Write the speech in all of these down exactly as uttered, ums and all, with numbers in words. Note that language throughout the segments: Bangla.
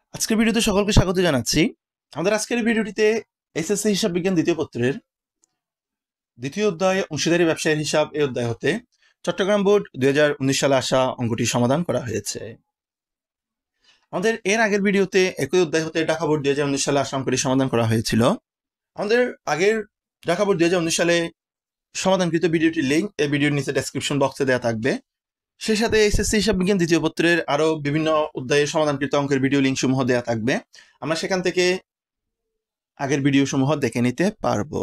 আজকের ভিডিওতে সকলকে স্বাগত জানাচ্ছি। আমাদের আজকের ভিডিওটিতে এসএসসি হিসাব বিজ্ঞান দ্বিতীয় পত্রের দ্বিতীয় অধ্যায় অংশীদারি ব্যবসায়ের হিসাব এই অধ্যায় হতে চট্টগ্রাম বোর্ড দুই হাজার উনিশ সালে আসা অঙ্কটি সমাধান করা হয়েছে। আমাদের এর আগের ভিডিওতে একই অধ্যায় হতে ঢাকা বোর্ড দুই হাজার উনিশ সালে আসা অঙ্কটি সমাধান করা হয়েছিল। আমাদের আগের ঢাকা বোর্ড দুই হাজার উনিশ সালে সমাধানকৃত ভিডিওটির লিঙ্ক এই ভিডিওর নিচে ডেসক্রিপশন বক্সে দেওয়া থাকবে। সেই সাথে এসএসসি হিসাব বিজ্ঞান দ্বিতীয় পত্রের আরো বিভিন্ন অধ্যায়ে সমাধানকৃত অঙ্কের ভিডিও লিঙ্ক সমূহ দেওয়া থাকবে। আমরা সেখান থেকে আগের ভিডিও সমূহ দেখে নিতে পারবো।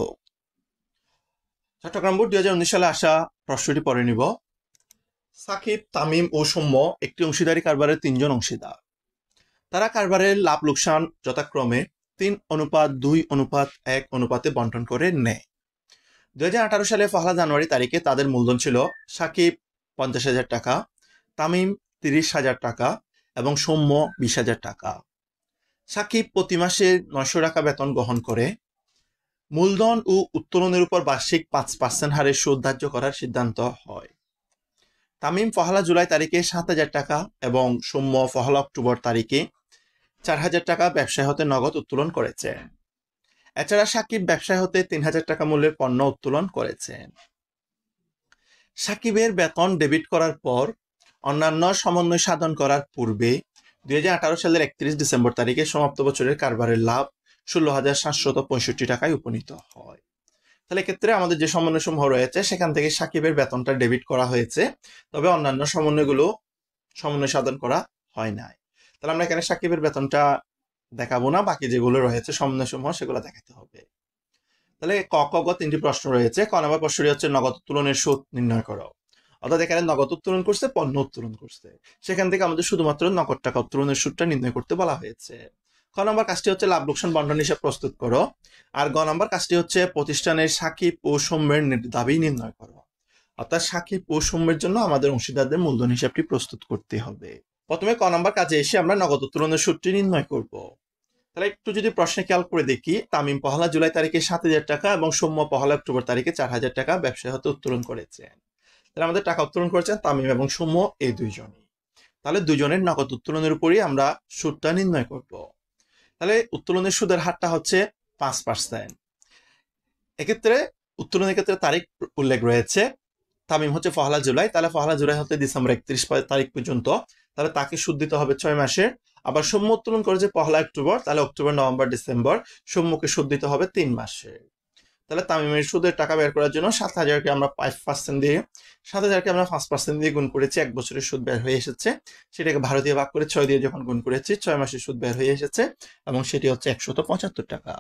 চট্টগ্রাম বোর্ড দুই হাজার উনিশ সালে আসা প্রশ্নটি পড়ে নিব। সাকিব, তামিম ও সৌম্য একটি অংশীদারি কারবারের তিনজন অংশীদার। তারা কারবারের লাভ লোকসান যথাক্রমে তিন অনুপাত দুই অনুপাত এক অনুপাতে বন্টন করে নেয়। দুই হাজার আঠারো সালে পহেলা জানুয়ারি তারিখে তাদের মূলধন ছিল সাকিব পঞ্চাশ হাজার টাকা, তামিম তিরিশ হাজার টাকা এবং সৌম্য বিশ হাজার টাকা। সাকিব প্রতি মাসে নয়শো টাকা বেতন গ্রহণ করে। মূলধন ও উত্তোলনের উপর বার্ষিক পাঁচ পার্সেন্ট হারে সুদ ধার্য করার সিদ্ধান্ত হয়। তামিম পহেলা জুলাই তারিখে সাত হাজার টাকা এবং সৌম্য পহেলা অক্টোবর তারিখে চার হাজার টাকা ব্যবসায় হতে নগদ উত্তোলন করেছে। এছাড়া সাকিব ব্যবসায় হতে তিন হাজার টাকা মূল্যের পণ্য উত্তোলন করেছেন। সাকিবের বেতন ডেবিট করার পর অন্যান্য সমন্বয় সাধন করার পূর্বে দুই হাজার আঠারো সালের একত্রিশ ডিসেম্বর তারিখে সমাপ্ত বছরের কারবারের লাভ ষোলো হাজার সাতশত পঁয়ষট্টি টাকায় উপনীত হয়। তাহলে এক্ষেত্রে আমাদের যে সমন্বয় সমূহ রয়েছে সেখান থেকে সাকিবের বেতনটা ডেবিট করা হয়েছে, তবে অন্যান্য সমন্বয়গুলো সমন্বয় সাধন করা হয় নাই। তাহলে আমরা এখানে সাকিবের বেতনটা দেখাবো না, বাকি যেগুলো রয়েছে সমন্বয় সমূহ সেগুলো দেখাতে হবে। তাহলে ক ক গ তিনটি প্রশ্ন রয়েছে। ক নম্বর প্রশ্নটি হচ্ছে নগদ উত্তোলনের সুদ নির্ণয় করো। অর্থাৎ এখানে নগদ উত্তোলন করছে, পণ্য উত্তোলন করছে, সেখান থেকে আমাদের শুধুমাত্র নগদ টাকা উত্তোলনের সুদটা নির্ণয় করতে বলা হয়েছে। খ নম্বর কাজটি হচ্ছে লাভ লোকসান বন্টন হিসাব প্রস্তুত করো। আর গ নম্বর কাজটি হচ্ছে প্রতিষ্ঠানের সাকিব ও সৌম্যের দাবি নির্ণয় করো। অর্থাৎ সাকিব ও সৌম্যের জন্য আমাদের অংশীদারদের মূলধন হিসাবটি প্রস্তুত করতে হবে। প্রথমে ক নম্বর কাজে এসে আমরা নগদ উত্তোলনের সুদটি নির্ণয় করব। তাহলে একটু যদি প্রশ্নে খেয়াল করে দেখি, তামিম পহেলা জুলাই তারিখে সাত হাজার টাকা এবং সৌম্য পহেলা অক্টোবর তারিখে চার হাজার টাকা ব্যবসায় হতে উত্তোলন করেছেন। তাহলে আমাদের টাকা উত্তোলন করেছেন তামিম এবং সৌম্য এই দুইজনই। তাহলে দুজনের নগদ উত্তোলনের উপরই আমরা সুদটা নির্ণয় করব। তাহলে উত্তোলনের সুদের হারটা হচ্ছে পাঁচ পার্সেন্ট। এক্ষেত্রে উত্তোলনের ক্ষেত্রে তারিখ উল্লেখ রয়েছে। তামিম হচ্ছে পহেলা জুলাই, তাহলে পহেলা জুলাই হতে ডিসেম্বর একত্রিশ তারিখ পর্যন্ত, তাহলে তাকে সুদ দিতে হবে ছয় মাসের। আবার সৌম্য উত্তোলন করেছে পহেলা অক্টোবর, তাহলে অক্টোবর নভেম্বর ডিসেম্বর, সৌম্যকে সুদ দিতে হবে তিন মাসের। তাহলে তামিমের সুদের টাকা বের করার জন্য সাত হাজারকে আমরা পাঁচ পার্সেন্ট দিয়ে সাত হাজারকে আমরা পাঁচ পার্সেন্ট দিয়ে গুণ করেছি, এক বছরের সুদ বের হয়ে এসেছে। সেটাকে বারো দিয়ে ভাগ করে ছয় দিয়ে যখন গুণ করেছি, ছয় মাসের সুদ বের হয়ে এসেছে এবং সেটি হচ্ছে একশত পঁচাত্তর টাকা।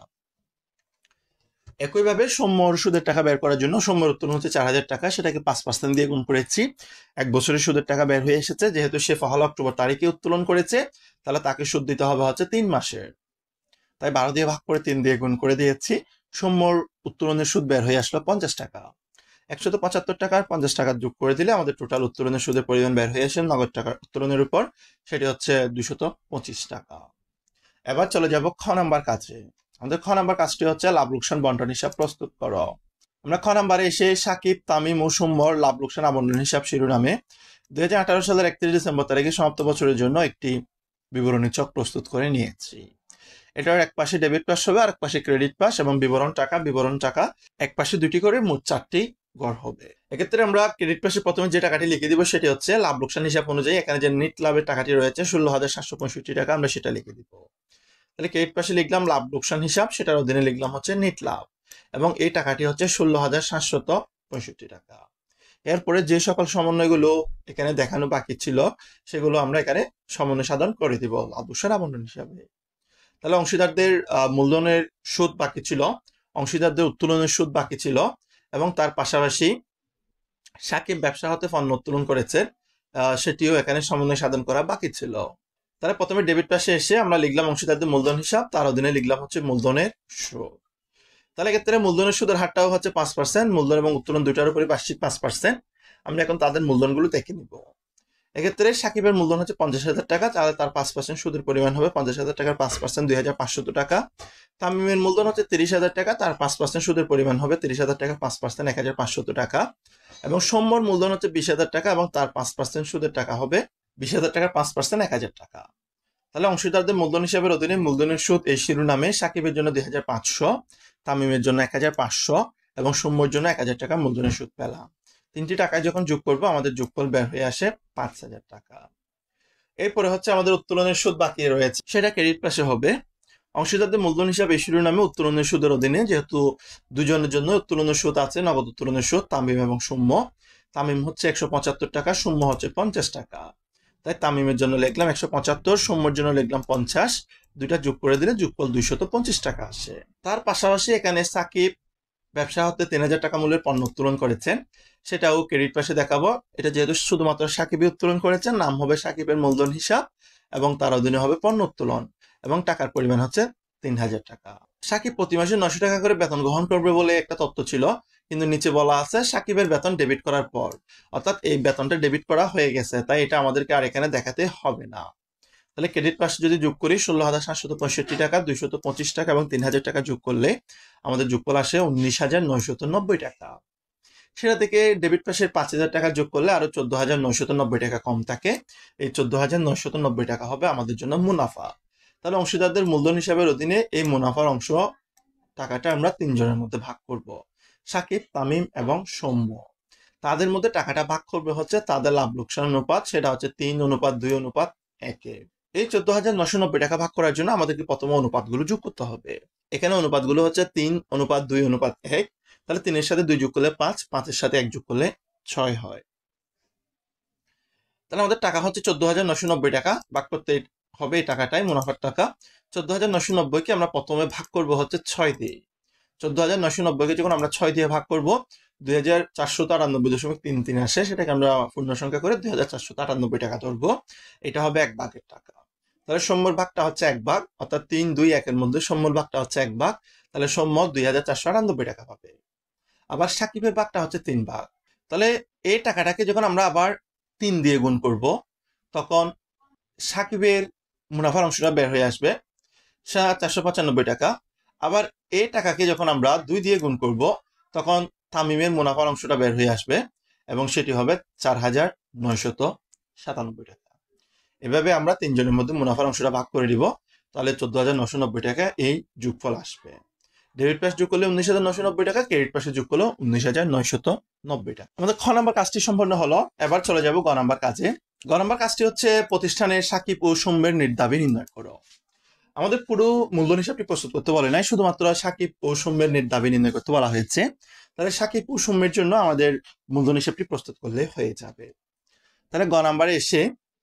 একইভাবে সৌম্যর সুদের টাকা বের করার জন্য সৌম্যর উত্তোলন হচ্ছে চার হাজার টাকা, সেটাকে পাঁচ পার্সেন্ট দিয়ে গুণ করেছি, এক বছরের সুদের টাকা বের হয়ে এসেছে। যেহেতু সে পহেলা অক্টোবর তারিখে উত্তোলন করেছে, তাহলে তাকে সুদ দিতে হবে হচ্ছে তিন মাসের। তাই বারো দিয়ে ভাগ করে তিন দিয়ে গুণ করে দিয়েছি। সৌম্যর উত্তোলনের সুদ বের হয়ে আসলো পঞ্চাশ টাকা। একশত পঁচাত্তর টাকার পঞ্চাশ টাকা যোগ করে দিলে আমাদের টোটাল উত্তোলনের সুদের পরিমাণ বের হয়ে আসে নগদ টাকার উত্তোলনের উপর, সেটি হচ্ছে দুইশত পঁচিশ টাকা। এবার চলে যাব খ নাম্বার কাজে। আমাদের খ নাম্বার কাজটি হচ্ছে লাভ লোকসান বন্টন হিসাব প্রস্তুত করো। আমরা খ নাম্বারে এসে সাকিব, তামিম ও সৌম্যর লাভ লোকসান আবন্টন হিসাব শিরোনামে দুই হাজার আঠারো সালের একত্রিশ ডিসেম্বর তারিখে সমাপ্ত বছরের জন্য একটি বিবরণী ছক প্রস্তুত করে নিয়েছি। এটার এক পাশে ডেবিট পাস হবে আর এক পাশে ক্রেডিট পাস এবং বিবরণ টাকা বিবরণ টাকা এক পাশে দুটি করে মোট চারটি গড় হবে। এক্ষেত্রে আমরা ক্রেডিট পাশে প্রথমে যে টাকাটি লিখে দিব সেটি হচ্ছে লাভ লোকসান হিসাব অনুযায়ী এখানে যে নিট লাভের টাকাটি রয়েছে ষোলো হাজার সাতশো পঁয়ষট্টি টাকা, আমরা সেটা লিখে দিব। তাহলে ক্রেডিট পাশে লিখলাম লাভ লোকসান হিসাব, সেটার অধীনে লিখলাম হচ্ছে নিট লাভ এবং এই টাকাটি হচ্ছে ষোলো হাজার সাতশত পঁয়ষট্টি টাকা। এরপরে যে সকল সমন্বয়গুলো এখানে দেখানো বাকি ছিল সেগুলো আমরা এখানে সমন্বয় সাধন করে দিব লাভ লোকসান আবন্টন হিসাবে। তাহলে অংশীদারদের মূলধনের সুদ বাকি ছিল, অংশীদারদের উত্তোলনের সুদ বাকি ছিল এবং তার পাশাপাশি সাকিব ব্যবসা হতে পণ্য উত্তোলন করেছে, সেটিও এখানে সমন্বয় সাধন করা বাকি ছিল। তাহলে প্রথমে ডেবিট পাশে এসে আমরা লিখলাম অংশীদারদের মূলধন হিসাব, তার অধীনে লিখলাম হচ্ছে মূলধনের সুদ। তাহলে এক্ষেত্রে মূলধনের সুদের হারটাও হচ্ছে পাঁচ পার্সেন্ট, মূলধন এবং উত্তোলন দুইটার উপরে বার্ষিক পাঁচ পার্সেন্ট। আমরা এখন তাদের মূলধনগুলো দেখে নিব। এক্ষেত্রে সাকিবের মূলধন হচ্ছে পঞ্চাশ হাজার টাকা, তাহলে তার পাঁচ পার্সেন্ট সুদের পরিমাণ হবে পঞ্চাশ হাজার টাকার পাঁচ পার্সেন্ট দুই হাজার পাঁচশত টাকা। তামিমের মূলধন হচ্ছে তিরিশ হাজার টাকা, তার পাঁচ পার্সেন্ট সুদের পরিমাণ হবে তিরিশ হাজার টাকা পাঁচ পার্সেন্ট এক হাজার পাঁচশত টাকা। এবং সৌম্যর মূলধন হচ্ছে বিশ হাজার টাকা এবং তার পাঁচ পার্সেন্ট সুদের টাকা হবে বিশ হাজার টাকার পাঁচ পার্সেন্ট এক হাজার টাকা। তাহলে অংশীদারদের মূলধন হিসাবের অধীনে মূলধনের সুদ এই শিরোনামে সাকিবের জন্য দুই হাজার পাঁচশো, তামিমের জন্য এক হাজার পাঁচশো এবং সৌম্যর জন্য এক হাজার টাকা মূলধনের সুদ পেলাম। তিনটি টাকায় যখন যোগ করবো আমাদের যোগফল বের হয়ে আসে পাঁচ হাজার টাকা। এরপরে হচ্ছে আমাদের উত্তোলনের সুদ বাকি রয়েছে, সেটা ক্রেডিট পাশে হবে। অংশীদারদের মূলধন হিসাবে এই শিরোনামে উত্তোলনের সুদের অধীনে যেহেতু দুজনের জন্য উত্তোলনের সুদ আছে, নগদ উত্তোলনের সুদ তামিম এবং সৌম্য। তামিম হচ্ছে একশো পঁচাত্তর টাকা, সৌম্য হচ্ছে পঞ্চাশ টাকা। তাই তামিমের জন্য লিখলাম একশো পঁচাত্তর, সৌম্যর জন্য লিখলাম পঞ্চাশ, দুইটা যোগ করে দিলে যোগফল দুইশত পঞ্চাশ টাকা আসে। তার পাশাপাশি এখানে সাকিব ব্যবসা হতে তিন হাজার টাকা মূল্যের পণ্য উত্তোলন করেছেন, সেটাও ক্রেডিট পাশে দেখাবো। এটা যেহেতু শুধুমাত্র সাকিবই উত্তোলন করেছেন, নাম হবে সাকিবের মূলধন হিসাব এবং তার অধীনে হবে পণ্য উত্তোলন এবং টাকার পরিমাণ হচ্ছে তিন হাজার টাকা। সাকিব প্রতি মাসে নশো টাকা করে বেতন গ্রহণ করবে বলে একটা তথ্য ছিল, কিন্তু নিচে বলা আছে সাকিবের বেতন ডেবিট করার পর, অর্থাৎ এই বেতনটা ডেবিট করা হয়ে গেছে, তাই এটা আমাদেরকে আর এখানে দেখাতে হবে না। তাহলে ক্রেডিট পাশে যদি যোগ করি ষোলো হাজার সাতশত পঁয়ষট্টি টাকা, দুইশত পঁচিশ টাকা এবং তিন হাজার টাকা যোগ করলে আমাদের যোগফল আসে উনিশ হাজার নয়শত নব্বই টাকা। সেটা থেকে ডেবিট পাশের পাঁচ হাজার টাকা যোগ করলে আরো চোদ্দ হাজার নয়শত নব্বই টাকা কম থাকে। এই চোদ্দ হাজার নয়শত নব্বই টাকা হবে আমাদের জন্য মুনাফা। তাহলে অংশীদারদের মূলধন হিসাবের অধীনে এই মুনাফার অংশ টাকাটা আমরা তিনজনের মধ্যে ভাগ করব, সাকিব, তামিম এবং সৌম্য। তাদের মধ্যে টাকাটা ভাগ করবে হচ্ছে তাদের লাভ লোকসান অনুপাত, সেটা হচ্ছে তিন অনুপাত দুই অনুপাত একে। এই চোদ্দ হাজার নশো নব্বই টাকা ভাগ করার জন্য আমাদেরকে প্রথমে অনুপাতগুলো যোগ করতে হবে। এখানে অনুপাতগুলো হচ্ছে তিন অনুপাত দুই অনুপাত এক। তাহলে তিনের সাথে দুই যোগ করলে পাঁচ, পাঁচের সাথে এক যোগ করলে ছয় হয়। তাহলে আমাদের টাকা হচ্ছে চোদ্দ হাজার নশো নব্বই টাকা, ভাগ করতে হবে এই টাকাটাই মুনাফার টাকা। চোদ্দ হাজার নশো নব্বইকে আমরা প্রথমে ভাগ করব হচ্ছে ছয় দিয়ে। চোদ্দ হাজার নশো নব্বইকে যখন আমরা ছয় দিয়ে ভাগ করবো দুই হাজার চারশো আটানব্বই দশমিক তিন তিন আসে, সেটাকে আমরা পূর্ণ সংখ্যা করে দুই হাজার চারশো আটানব্বই টাকা ধরবো। এটা হবে এক ভাগের টাকা। তাহলে সৌম্যর ভাগটা হচ্ছে এক ভাগ, অর্থাৎ তিন দুই একের মধ্যে সৌম্যর ভাগটা হচ্ছে এক ভাগ, তাহলে সৌম্য দুই হাজার চারশো আটানব্বই টাকা পাবে। আবার সাকিবের ভাগটা হচ্ছে তিন ভাগ। তাহলে এই টাকাটাকে যখন আমরা আবার তিন দিয়ে গুণ করব তখন সাকিবের মুনাফার অংশটা বের হয়ে আসবে চারশো পঁচানব্বই টাকা। আবার এই টাকাকে যখন আমরা দুই দিয়ে গুণ করব তখন তামিমের মুনাফার অংশটা বের হয়ে আসবে এবং সেটি হবে চার হাজার নয়শত সাতানব্বই টাকা। এভাবে আমরা তিনজনের মধ্যে মুনাফার অংশটা ভাগ করে দিব, তাহলে চোদ্দ হাজার নশো নব্বই টাকা এই যোগফল আসবে। ডেবিট পাশে যোগ করলে উনিশ হাজার নয়শো নব্বই টাকা, ক্রেডিট পাশে যোগ করলে উনিশ হাজার নয়শত নব্বই টাকা। আমাদের খ নাম্বার কাজটি সম্পন্ন হলো। এবার চলে যাব গ নাম্বার কাজে। গ নাম্বার কাজটি হচ্ছে প্রতিষ্ঠানের সাকিব ও সৌম্যের নির্দাবি নির্ণয় করো। আমাদের পুরো মূলধন হিসাবটি প্রস্তুত করতে বলে নাই, শুধুমাত্র সাকিব ও সৌম্যের নির্দাবি নির্ণয় করতে বলা হয়েছে। তাহলে সাকিব ও সৌম্যের জন্য আমাদের মূলধন হিসাবটি প্রস্তুত করলে হয়ে যাবে। তাহলে গ নাম্বারে এসে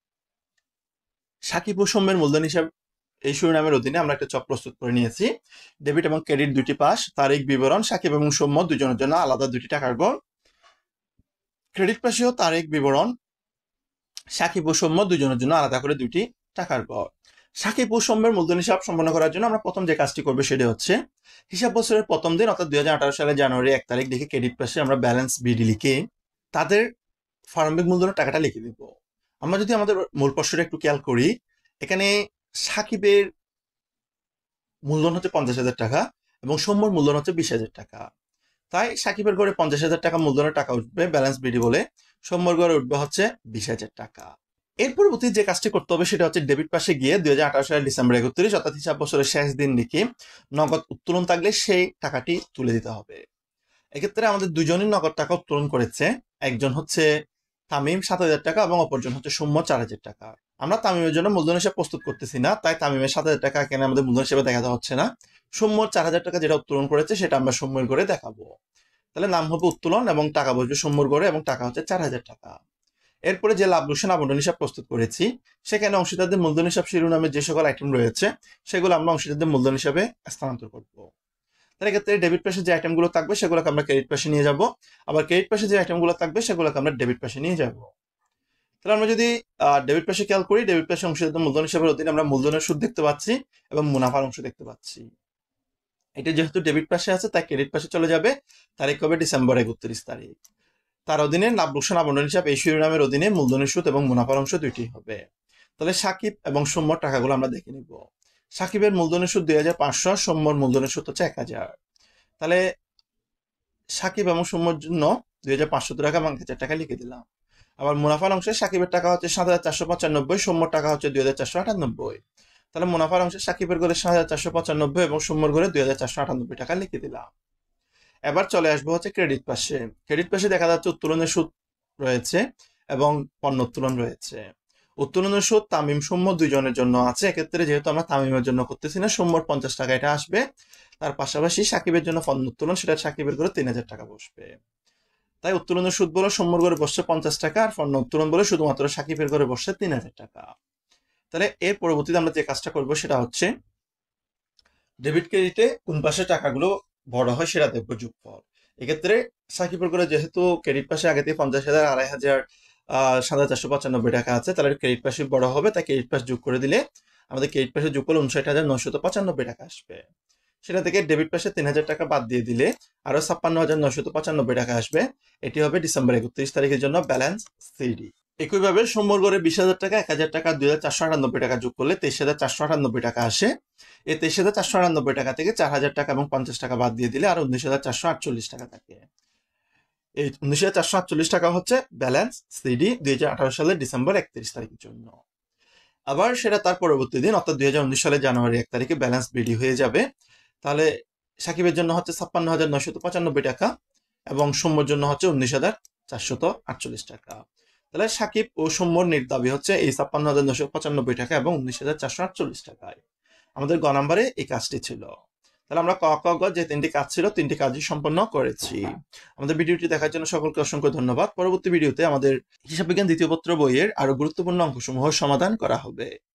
সাকিব ও সৌম্যের মূলধন হিসাব এই শিরোনামের অধীনে আমরা একটা চক প্রস্তুত করে নিয়েছি। ডেবিট এবং ক্রেডিট দুটি পাশ, তারিখ বিবরণ সাকিব এবং সৌম্য দুজনের জন্য আলাদা দুটি টাকার গড়। ক্রেডিট পাশেও তারিখ বিবরণ সাকিব ও সৌম্য দুজনের জন্য আলাদা করে দুটি টাকার গড়। সাকিব ও সৌম্যের মূলধন হিসাব সম্পন্ন করার জন্য আমরা প্রথম যে কাজটি করবো সেটা হচ্ছে হিসাব বছরের প্রথম দিন অর্থাৎ দুই হাজার আঠারো সালের জানুয়ারি এক তারিখ দেখে ক্রেডিট পাশে আমরা ব্যালেন্স বিডি লিখে তাদের প্রারম্ভিক মূলধনের টাকাটা লিখে দিব। আমরা যদি আমাদের মূল প্রশ্নটা একটু খেয়াল করি, এখানে সাকিবের মূলধন হচ্ছে পঞ্চাশ হাজার টাকা এবং সৌম্যর মূলধন হচ্ছে বিশ হাজার টাকা। তাই সাকিবের ঘরে পঞ্চাশ হাজার টাকা মূলধনের টাকা উঠবে ব্যালেন্স বিডি বলে, সৌম্যর ঘরে উঠবে হচ্ছে বিশ হাজার টাকা। এর পরবর্তী যে কাজটি করতে হবে সেটা হচ্ছে ডেবিট পাশে গিয়ে দুই হাজার আঠারো সালের ডিসেম্বর একত্রিশ অর্থাৎ হিসাব বছরের শেষ দিন লিখে নগদ উত্তোলন থাকলে সেই টাকাটি তুলে দিতে হবে। এক্ষেত্রে আমাদের দুজনই নগদ টাকা উত্তোলন করেছে, একজন হচ্ছে তামিম সাত হাজার টাকা এবং অপরজন হচ্ছে সৌম্য চার হাজার টাকা। আমরা তামিমের জন্য মূলধন হিসাব প্রস্তুত করতেছি না, তাই তামিমের সাত হাজার টাকা এখানে আমাদের মূলধন হিসেবে দেখাতে হচ্ছে না। সৌম্যর চার হাজার টাকা যেটা উত্তোলন করেছে সেটা আমরা সৌম্যের ঘরে দেখাবো। তাহলে নাম হবে উত্তোলন এবং টাকা বসবে সৌম্যর ঘরে এবং টাকা হচ্ছে চার হাজার টাকা। এরপরে যে লাভ লোকসান আবন্টন হিসাব প্রস্তুত করেছি সেখানে অংশীদারদের মূলধন হিসাব শিরোনামে যে সকল আইটেম রয়েছে সেগুলো আমরা অংশীদারদের মূলধন হিসাবে স্থানান্তর করব। তাহলে এক্ষেত্রে ডেবিট পাশে যে আইটেমগুলো থাকবে সেগুলোকে আমরা ক্রেডিট পাশে নিয়ে যাব, আবার ক্রেডিট পাশে যে আইটেমগুলো থাকবে সেগুলোকে আমরা ডেবিট পাশে নিয়ে যাব। তাহলে আমরা যদি ডেবিট পাশে খেয়াল করি, ডেবিট পাশে অংশীদারদের মূলধন হিসাবের অধীনে আমরা মূলধনের সুদ দেখতে পাচ্ছি এবং মুনাফার অংশ দেখতে পাচ্ছি। এটা যেহেতু ডেবিট পাশে আছে তাই ক্রেডিট পাশে চলে যাবে, তারিখ হবে ডিসেম্বর একত্রিশ তারিখ। তার অধীনে লাভ লোকসান আবন্টন হিসাব এই শিরোনামের অধীনে মূলধনের সুদ এবং মুনাফার অংশ দুইটি হবে। তাহলে সাকিব এবং সৌম্যর টাকাগুলো আমরা দেখে নিব। সাকিবের মূলধনের সুদ দুই হাজার পাঁচশো, সৌম্যর মূলধনের সুদ হচ্ছে এক হাজার। তাহলে সাকিব এবং সৌম্যর জন্য দুই হাজার পাঁচশো টাকা এবং এক হাজার টাকা লিখে দিলাম। আবার মুনাফার অংশে সাকিবের টাকা হচ্ছে সাত হাজার চারশো পঁচানব্বই, সৌম্যর টাকা হচ্ছে দুই হাজার চারশো আটানব্বই। তাহলে মুনাফার অংশে সাকিবের ঘরে সাত হাজার চারশো পঁচানব্বই এবং সৌম্যর ঘরে দুই হাজার চারশো আটানব্বই টাকা লিখে দিলাম। এবার চলে আসবো হচ্ছে ক্রেডিট পাশে। ক্রেডিট পাশে দেখা যাচ্ছে উত্তোলনের সুদ রয়েছে এবং পণ্য উত্তোলন রয়েছে। উত্তোলনের সুদ তামিম সৌম্য দুইজনের জন্য আছে। এক্ষেত্রে যেহেতু আমরা তামিমের জন্য করতেছি না, সৌম্যর পঞ্চাশ টাকা এটা আসবে। তার পাশাপাশি সাকিবের জন্য পণ্য উত্তোলন, সেটা সাকিবের করে তিন হাজার টাকা বসবে। তাই উত্তোলনের সুদ বলে সৌম্যর করে বসছে পঞ্চাশ টাকা, আর পণ্য উত্তোলন বলে শুধুমাত্র সাকিবের করে বসছে তিন হাজার টাকা। তাহলে এর পরবর্তীতে আমরা যে কাজটা করবো সেটা হচ্ছে ডেবিট ক্রেডিটে কোন পাশে টাকাগুলো বড় হয় সেটা দেখবো যোগফল। এক্ষেত্রে সাকিবের করে যেহেতু ক্রেডিট পাশে আগে থেকে পঞ্চাশ হাজার আড়াই হাজার আহ সাত হাজার চারশো পঁচানব্বই টাকা আছে, তাহলে ক্রেডিট পাশে বড় হবে, তাই ক্রেডিট পাশ যোগ করে দিলে আমাদের ক্রেডিট পাশে যোগ করলে উনষাট হাজার নয়শত পঁচানব্বই টাকা আসবে। সেটা থেকে ডেবিট পাশে তিন হাজার টাকা বাদ দিয়ে দিলে আরো ছাপ্পান্ন হাজার নয়শত পঁচানব্বই টাকা আসবে। এটি হবে ডিসেম্বর একত্রিশ তারিখের জন্য ব্যালেন্স সিডি। একইভাবে সোমবার করে বিশ হাজার টাকা, এক হাজার টাকা, দুই হাজার চারশো আটানব্বই টাকা যোগ করলে তেইশ হাজার চারশো আটানব্বই টাকা আসে। এই তেইশ হাজার চারশো আটানব্বই টাকা থেকে চার হাজার টাকা এবং পঞ্চাশ টাকা বাদ দিয়ে দিলে আর উনিশ হাজার চারশো আটচল্লিশ টাকা থাকে। এই উনিশ হাজার চারশো আটচল্লিশ টাকা হচ্ছে ব্যালেন্স সিডি দুই হাজার আঠারো সালের ডিসেম্বর একত্রিশ তারিখের জন্য। আবার সেটা তার পরবর্তী দিন অর্থাৎ দুই হাজার উনিশ সালের জানুয়ারি এক তারিখে ব্যালেন্স বিডি হয়ে যাবে। তাহলে সাকিবের জন্য হচ্ছে ছাপ্পান্ন হাজার নয়শত পঁচানব্বই টাকা এবং সৌম্যর জন্য হচ্ছে উনিশ হাজার চারশত আটচল্লিশ টাকা। তাহলে সাকিব ও সৌম্যর দাবি হচ্ছে এই ছাপ্পান্ন হাজার নয়শো পঁচানব্বই টাকা এবং উনিশ হাজার চারশো আটচল্লিশ টাকায়। আমাদের গ নাম্বারে এই কাজটি ছিল। তাহলে আমরা ক ক গ যে তিনটি কাজ ছিল তিনটি কাজই সম্পন্ন করেছি। আমাদের ভিডিওটি দেখার জন্য সকলকে অসংখ্য ধন্যবাদ। পরবর্তী ভিডিওতে আমাদের হিসাব বিজ্ঞান দ্বিতীয় পত্র বইয়ের আরো গুরুত্বপূর্ণ অঙ্কসমূহ সমাধান করা হবে।